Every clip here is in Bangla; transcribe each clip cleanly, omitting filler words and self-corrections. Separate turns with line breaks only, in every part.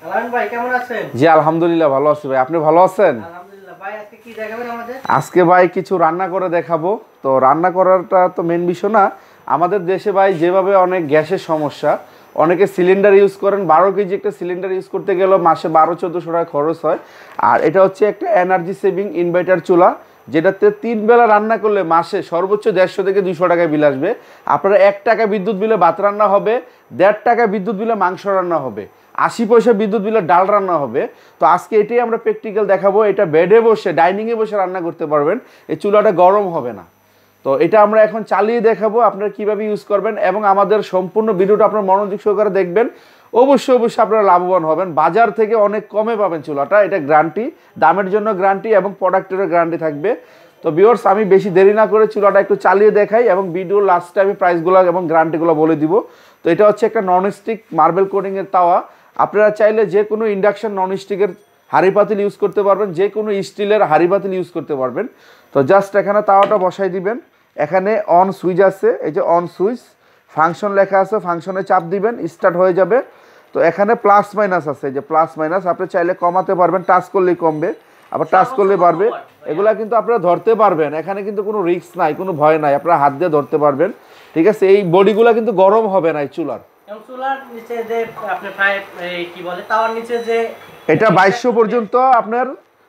আলামিন ভাই কেমন আছেন?
জি আলহামদুলিল্লাহ ভালো আছি ভাই, আপনি ভালো আছেন?
আলহামদুলিল্লাহ। ভাই আজকে কি দেখাবেন আমাদের?
আজকে ভাই কিছু রান্না করে দেখাবো। তো রান্না করাটা তো মেন বিষয় না, আমাদের দেশে ভাই যেভাবে অনেক গ্যাসের সমস্যা, অনেকে সিলিন্ডার ইউজ করেন, 12 কেজি একটা সিলিন্ডার ইউজ করতে গেলেও মাসে 1200-1400 টাকা খরচ হয়। আর এটা হচ্ছে একটা এনার্জি সেভিং ইনভার্টার চুলা, যেটাতে 3 বেলা রান্না করলে মাসে সর্বোচ্চ 150 থেকে 200 টাকা বিল আসবে। আপনার 1 টাকা বিদ্যুৎ বিলে ভাত রান্না হবে, 1.5 টাকা বিদ্যুৎ বিলে মাংস রান্না হবে, 80 পয়সা বিদ্যুৎ বিলে ডাল রান্না হবে। তো আজকে এটাই আমরা প্র্যাকটিক্যাল দেখাবো। এটা বেডে বসে ডাইনিংয়ে বসে রান্না করতে পারবেন, এই চুলাটা গরম হবে না। তো এটা আমরা এখন চালিয়ে দেখাবো আপনারা কিভাবে ইউজ করবেন, এবং আমাদের সম্পূর্ণ ভিডিওটা আপনারা মনোযোগ সহকারে দেখবেন। অবশ্যই আপনারা লাভবান হবেন। বাজার থেকে অনেক কমে পাবেন চুলাটা, এটা গ্যারান্টি, দামের জন্য গ্যারান্টি এবং প্রোডাক্টেরও গ্যারান্টি থাকবে। তো ভিউয়ার্স, আমি বেশি দেরি না করে চুলাটা একটু চালিয়ে দেখাই এবং ভিডিওর লাস্টে আমি প্রাইসগুলো এবং গ্যারান্টিগুলো বলে দিব। তো এটা হচ্ছে একটা ননস্টিক মার্বেল কোটিংয়ের তাওয়া। আপনারা চাইলে যে কোনো ইন্ডাকশন ননস্টিকের হাঁড়ি পাতিল ইউজ করতে পারবেন, যে কোনো স্টিলের হাঁড়ি পাতিল ইউজ করতে পারবেন। তো জাস্ট এখানে তাওয়াটা বসাই দিবেন। এখানে অন সুইচ আছে, এই যে অন সুইচ, ফাংশন লেখা আছে, ফাংশনে চাপ দিবেন, স্টার্ট হয়ে যাবে। তো এখানে প্লাস মাইনাস আছে, এই যে প্লাস মাইনাস, আপনি চাইলে কমাতে পারবেন, টাচ করলেই কমবে, আবার টাচ করলে বাড়বে। এগুলা কিন্তু আপনারা ধরতে পারবেন, এখানে কিন্তু কোনো রিস্ক নাই, কোনো ভয় নাই, আপনারা হাত দিয়ে ধরতে পারবেন। ঠিক আছে, এই বডিগুলা কিন্তু গরম হবে না এই চুলার।
চুলার নিচে যে আপনি ফ্রাই কি বলে তাওয়ার নিচে যে
এটা 2200 পর্যন্ত আপনার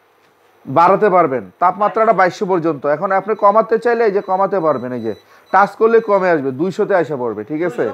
বাড়াতে পারবেন, তাপমাত্রাটা 2200 পর্যন্ত। এখন আপনি কমাতে চাইলে এই যে কমাতে পারবেন, এই যে টাচ করলে কমে আসবে, 200-তে আসা পড়বে। ঠিক আছে,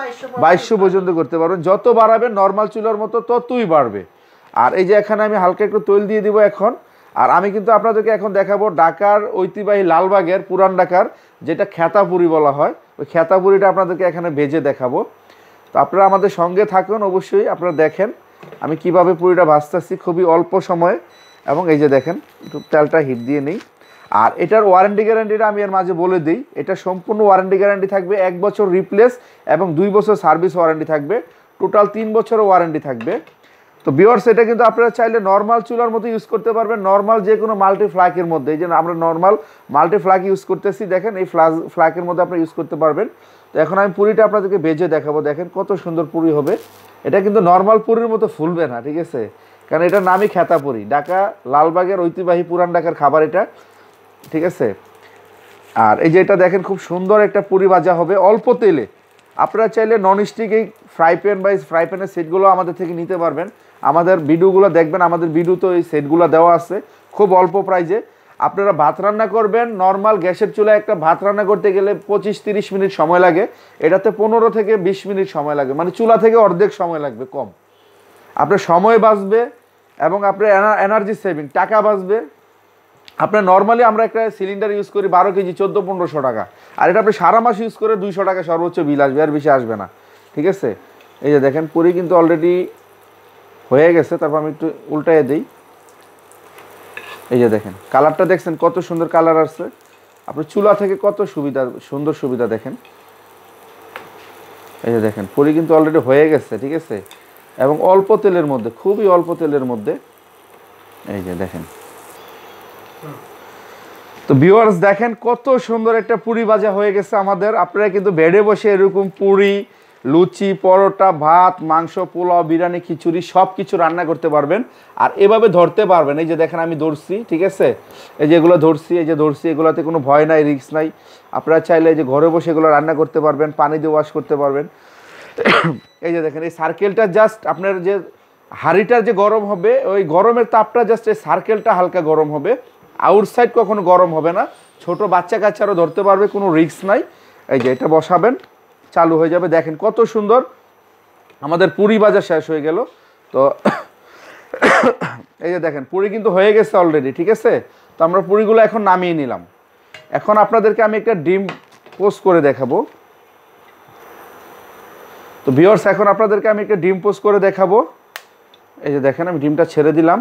2200 পর্যন্ত করতে পারবেন। যত বাড়াবেন নর্মাল চুলার মতো ততই বাড়বে। আর এই যে এখানে আমি হালকা একটু তেল দিয়ে দিব এখন। আর আমি কিন্তু আপনাদেরকে এখন দেখাবো ঢাকার ঐতিহ্যবাহী লালবাগের পুরান ঢাকার যেটা খেতাপুরি বলা হয়, ওই খেতাপুরিটা আপনাদেরকে এখানে ভেজে দেখাবো। তো আপনারা আমাদের সঙ্গে থাকুন, অবশ্যই আপনারা দেখেন আমি কিভাবে পুরিটা ভাজতেছি খুবই অল্প সময়ে। এবং এই যে দেখেন, একটু তেলটা হিট দিয়ে নিই। আর এটার ওয়ারেন্টি গ্যারান্টিটা আমি এর মাঝে বলে দিই। এটা সম্পূর্ণ ওয়ারেন্টি গ্যারান্টি থাকবে, 1 বছর রিপ্লেস এবং 2 বছর সার্ভিস ওয়ারেন্টি থাকবে, টোটাল 3 বছরের ওয়ারেন্টি থাকবে। তো ভিউয়ার্স, এটা কিন্তু আপনারা চাইলে নর্মাল চুলার মতো ইউজ করতে পারবেন, নর্মাল যে কোনো মাল্টি ফ্ল্যাকের মধ্যে। এই যে আমরা নর্মাল মাল্টি ফ্ল্যাক ইউজ করতেছি, দেখেন এই ফ্ল্যাকের মধ্যে আপনারা ইউজ করতে পারবেন। তো এখন আমি পুরিটা আপনাদেরকে ভেজে দেখাবো, দেখেন কত সুন্দর পুরি হবে। এটা কিন্তু নর্মাল পুরির মতো ফুলবে না, ঠিক আছে, কারণ এটার নামই খেতাপুরি, ঢাকা লালবাগের ঐতিহ্যবাহী পুরান ঢাকার খাবার এটা। ঠিক আছে, আর এই যে এটা দেখেন খুব সুন্দর একটা পুরি ভাজা হবে অল্প তেলে। আপনারা চাইলে ননস্টিক এই ফ্রাই প্যান বা ফ্রাই প্যানের সেটগুলো আমাদের থেকে নিতে পারবেন। আমাদের ভিডিওগুলো দেখবেন, আমাদের ভিডিওতে এই সেটগুলো দেওয়া আছে খুব অল্প প্রাইজে। আপনারা ভাত রান্না করবেন, নর্মাল গ্যাসের চুলায় একটা ভাত রান্না করতে গেলে 25-30 মিনিট সময় লাগে, এটাতে 15 থেকে 20 মিনিট সময় লাগে, মানে চুলা থেকে অর্ধেক সময় লাগবে কম। আপনার সময় বাঁচবে এবং আপনার এনার্জি সেভিং, টাকা বাঁচবে। আপনার নর্মালি আমরা একটা সিলিন্ডার ইউজ করি 12 কেজি 1400-1500 টাকা, আর এটা আপনি সারা মাস ইউজ করে 200 টাকা সর্বোচ্চ বিল আসবে, আর বেশি আসবে না। ঠিক আছে, এই যে দেখেন পুরি কিন্তু অলরেডি হয়ে গেছে। তারপর আমি একটু উল্টাইয়ে দিই। এই যে দেখেন কালারটা দেখছেন কত সুন্দর কালার আসছে। আপনি চুলা থেকে কত সুন্দর সুবিধা দেখেন। এই যে দেখেন পুরি কিন্তু অলরেডি হয়ে গেছে। ঠিক আছে, এবং অল্প তেলের মধ্যে, খুবই অল্প তেলের মধ্যে। এই যে দেখেন, তো ভিউয়ার্স দেখেন কত সুন্দর একটা পুরি ভাজা হয়ে গেছে আমাদের। আপনারা কিন্তু বেডে বসে এরকম পুরি, লুচি, পরোটা, ভাত, মাংস, পোলাও, বিরিয়ানি, খিচুড়ি সব কিছু রান্না করতে পারবেন। আর এভাবে ধরতে পারবেন, এই যে দেখেন আমি ধরছি, ঠিক আছে, এই যে এগুলো ধরছি, এই যে ধরছি, এগুলোতে কোনো ভয় নাই, রিস্ক নাই। আপনারা চাইলে এই যে ঘরে বসে এগুলো রান্না করতে পারবেন, পানি দিয়ে ওয়াশ করতে পারবেন। এই যে দেখেন এই সার্কেলটা জাস্ট আপনার যে হাঁড়িটার যে গরম হবে, ওই গরমের তাপটা জাস্ট এই সার্কেলটা হালকা গরম হবে, আউটসাইড কখনো গরম হবে না। ছোট বাচ্চা কাচ্চারও ধরতে পারবে, কোনো রিস্ক নাই। এই যে এটা বসাবেন, চালু হয়ে যাবে। দেখেন কত সুন্দর আমাদের পুরি ভাজা শেষ হয়ে গেল। তো এই যে দেখেন পুরি কিন্তু হয়ে গেছে অলরেডি। ঠিক আছে, তো আমরা পুরিগুলো এখন নামিয়ে নিলাম। এখন আপনাদেরকে আমি একটা ডিম পোস্ট করে দেখাবো। তো ভিউয়ার্স, এখন আপনাদেরকে আমি একটা ডিম পোস্ট করে দেখাবো। এই যে দেখেন আমি ডিমটা ছেড়ে দিলাম।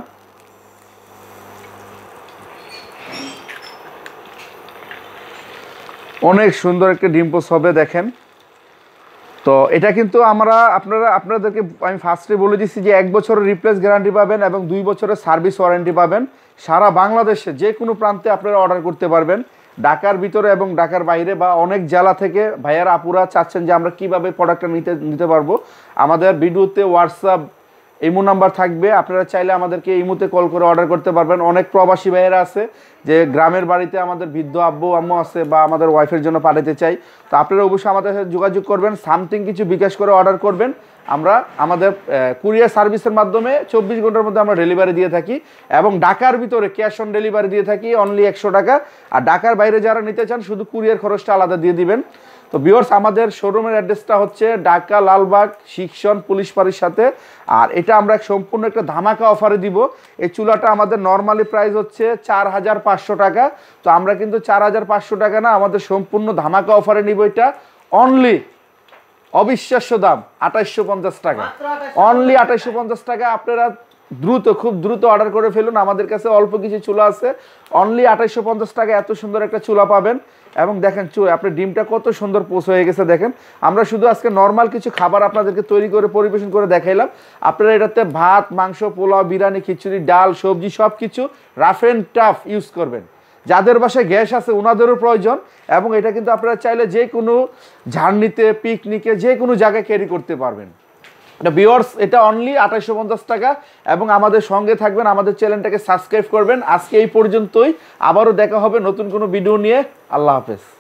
অনেক সুন্দর একটা ডিম পোস্ট হবে দেখেন। তো এটা কিন্তু আপনাদেরকে আমি ফার্স্টে বলে দিচ্ছি যে 1 বছরের রিপ্লেস গ্যারান্টি পাবেন এবং 2 বছরের সার্ভিস ওয়ারেন্টি পাবেন। সারা বাংলাদেশে যে কোনো প্রান্তে আপনারা অর্ডার করতে পারবেন, ঢাকার ভিতরে এবং ঢাকার বাইরে, বা অনেক জেলা থেকে ভাইয়ারা আপুরা চাচ্ছেন যে আমরা কীভাবে প্রোডাক্টটা নিতে পারবো। আমাদের ভিডিওতে হোয়াটসঅ্যাপ ইমো নাম্বার থাকবে, আপনারা চাইলে আমাদেরকে ইমোতে কল করে অর্ডার করতে পারবেন। অনেক প্রবাসী ভাইয়েরা আছে যে গ্রামের বাড়িতে আমাদের বৃদ্ধ আব্বু আম্মু আছে বা আমাদের ওয়াইফের জন্য পাঠাতে চাই, তো আপনারা অবশ্যই আমাদের সাথে যোগাযোগ করবেন, সামথিং কিছু বিকাশ করে অর্ডার করবেন। আমরা আমাদের কুরিয়ার সার্ভিসের মাধ্যমে 24 ঘন্টার মধ্যে আমরা ডেলিভারি দিয়ে থাকি এবং ঢাকার ভিতরে ক্যাশ অন ডেলিভারি দিয়ে থাকি অনলি 100 টাকা। আর ঢাকার বাইরে যারা নিতে চান শুধু কুরিয়ার খরচটা আলাদা দিয়ে দিবেন। তো ভিউয়ার্স, আমাদের শোরুমের অ্যাড্রেসটা হচ্ছে ঢাকা লালবাগ শিক্ষণ পুলিশ ফাঁড়ির সাথে। আর এটা আমরা সম্পূর্ণ একটা ধামাকা অফারে দিব। এই চুলাটা আমাদের নর্মালি প্রাইস হচ্ছে 4500 টাকা, তো আমরা কিন্তু 4500 টাকা না, আমাদের সম্পূর্ণ ধামাকা অফারে নিব এটা অনলি অবিশ্বাস্য দাম 2850 টাকা, অনলি 2850 টাকা। আপনারা খুব দ্রুত অর্ডার করে ফেলুন, আমাদের কাছে অল্প কিছু চুলা আছে, অনলি 2850 টাকা এত সুন্দর একটা চুলা পাবেন। এবং দেখেন আপনার ডিমটা কত সুন্দর পোষ হয়ে গেছে দেখেন। আমরা শুধু আজকে নর্মাল কিছু খাবার আপনাদেরকে তৈরি করে পরিবেশন করে দেখাইলাম। আপনারা এটাতে ভাত, মাংস, পোলাও, বিরিয়ানি, খিচুড়ি, ডাল, সবজি সব কিছু রাফ অ্যান্ড টাফ ইউজ করবেন। যাদের বাসায় গ্যাস আছে ওনাদেরও প্রয়োজন, এবং এটা কিন্তু আপনারা চাইলে যে কোনো ঝাড়নিতে, পিকনিকে, যে কোনো জায়গায় ক্যারি করতে পারবেন। এটা ভিউয়ার্স, এটা অনলি 2850 টাকা। এবং আমাদের সঙ্গে থাকবেন, আমাদের চ্যানেলটাকে সাবস্ক্রাইব করবেন। আজকে এই পর্যন্তই, আবারও দেখা হবে নতুন কোনো ভিডিও নিয়ে। আল্লাহ হাফেজ।